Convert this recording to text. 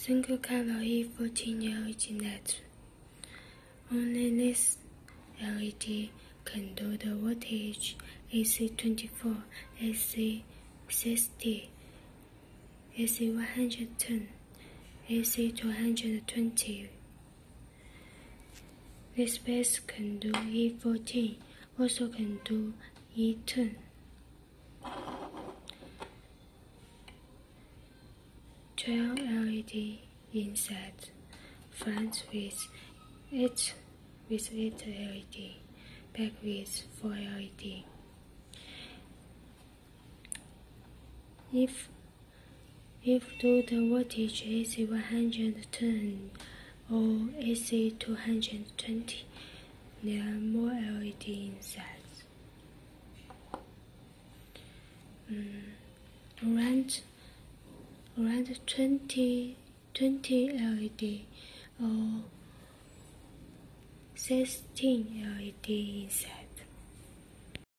Single color e14 LED net. Only this LED can do the voltage AC24, AC60, AC110, AC220. This base can do e14, also can do e10. 12 LED inside, front with 8 LED, back with 4 LED. If do the voltage AC 110 or AC 220, there are more LED inside. Around 20 LED or 16 LED inside.